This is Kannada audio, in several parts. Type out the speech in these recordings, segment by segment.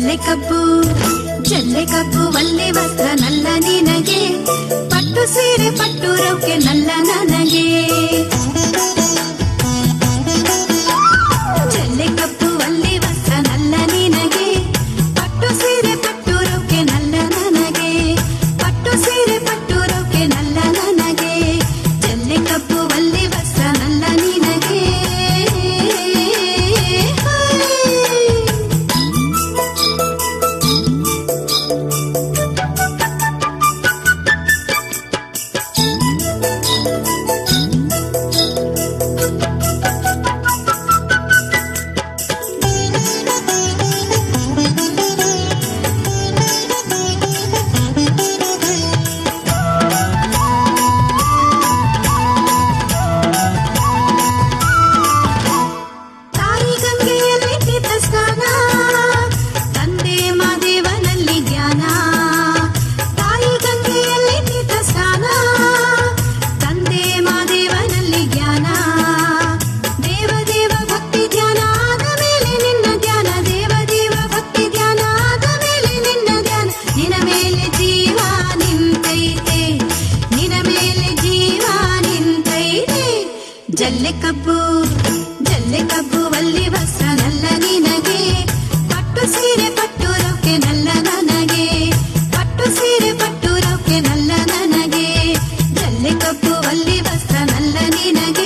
ಜಲ್ಲೆ ಕಬ್ಬು ಒಳ್ಳೆ ವಸ್ತ್ರ ನಲ್ಲ ನಿನಗೆ, ಪಟ್ಟು ಸೀರೆ ಪಟ್ಟು ರೌಕೆ ನಲ್ಲ ನನಗೆ. ಜಲ್ಲೆ ಕಬ್ಬು ಒಳ್ಳೆ ವಸ್ತ್ರ ನಲ್ಲ ನಿನಗೆ, ಪಟ್ಟು ಸೀರೆ ಪಟ್ಟು ರೌಕೆ ನಲ್ಲ ನನಗೆ, ಪಟ್ಟು ಸೀರೆ ಪಟ್ಟು ರೌಕೆ ನಲ್ಲ ನನಗೆ. ಜಲ್ಲೆ ಕಬ್ಬು ಒಳ್ಳೆ ವಸ್ತ್ರ ನಲ್ಲ ನಿನಗೆ. ಜಲ್ಲೆ ಕಬ್ಬು ಒಳ್ಳೆ ವಸ್ತ್ರ ನಲ್ಲ ನಿನಗೆ, ಪಟ್ಟು ಸೀರೆ ಪಟ್ಟು ರೌಕೆ ನಲ್ಲ ನನಗೆ, ಪಟ್ಟು ಸೀರೆ ಪಟ್ಟು ರೌಕೆ ನಲ್ಲ ನನಗೆ. ಜಲ್ಲೆ ಕಬ್ಬು ಒಳ್ಳೆ ವಸ್ತ್ರ ನಲ್ಲ ನಿನಗೆ.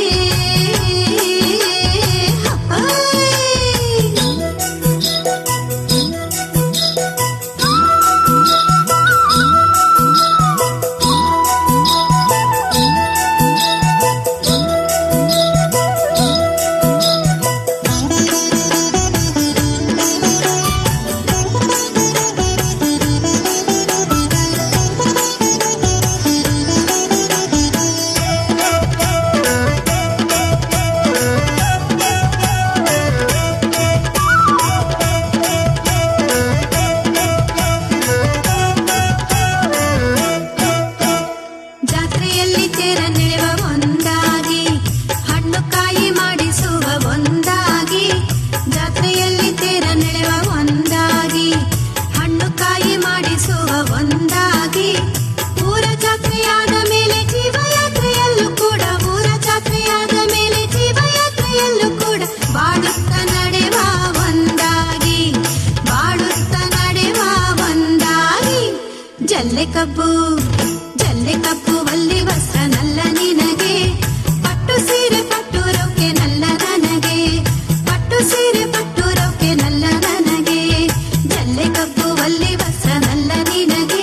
ಜಲ್ಲೆ ಕಬ್ಬು ಒಳ್ಳೆ ವಸ್ತ್ರ ನಲ್ಲ ನಿನಗೆ, ಪಟ್ಟು ಸೀರೆ ಪಟ್ಟು ರೌಕೆ ನಲ್ಲ ನನಗೆ, ಪಟ್ಟು ಸೀರೆ ಪಟ್ಟು ರೌಕೆ ನಲ್ಲ ನನಗೆ. ಜಲ್ಲೆ ಕಬ್ಬು ಒಳ್ಳೆ ವಸ್ತ್ರ ನಲ್ಲ ನಿನಗೆ.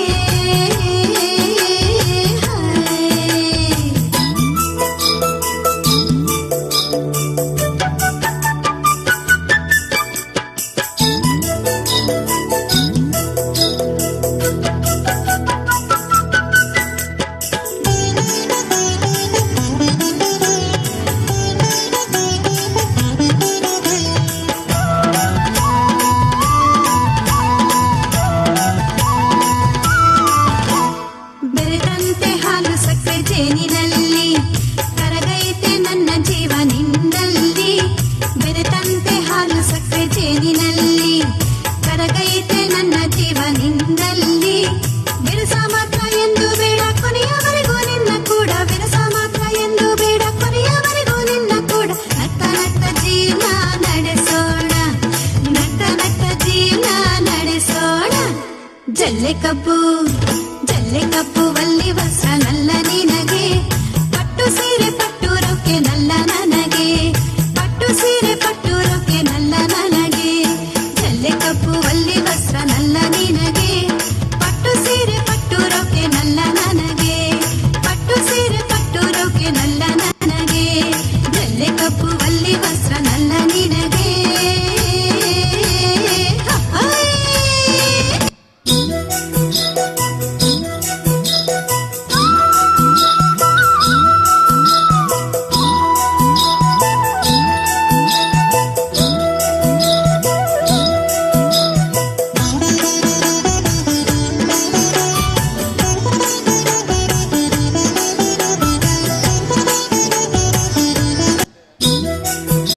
ಜೇನಿನಲ್ಲಿ ಕರಗೈತೆ ನನ್ನ ಜೀವ ನಿನ್ನಲ್ಲಿ, ಬೆರೆತಂತೆ ಹಾಲು ಸಕ್ಕರೆ ಜೇನಿನಲ್ಲಿ ಕರಗೈತೆ ನನ್ನ ಜೀವ ನಿನ್ನಲ್ಲಿ. ಬಿರುಸ ಮಾತ್ರ ಎಂದು ಬೇಡ ಕೊನೆಯವರೆಗೂ ನಿನ್ನ ಕೂಡ, ಬಿರುಸ ಮಾತ್ರ ಎಂದು ಬೇಡ ಕೊನೆಯವರೆಗೂ ನಿನ್ನ ಕೂಡ. ನಕ್ಕ ನಕ್ಕ ಜೀವನ ನಡೆಸೋಣ, ನಕ್ಕ ನಕ್ಕ ಜೀವನ ನಡೆಸೋಣ. ಜಲ್ಲೆ ಕಬ್ಬು ಒಳ್ಳೆ ವಸ್ತ್ರ ನಲ್ಲ ನೀನು.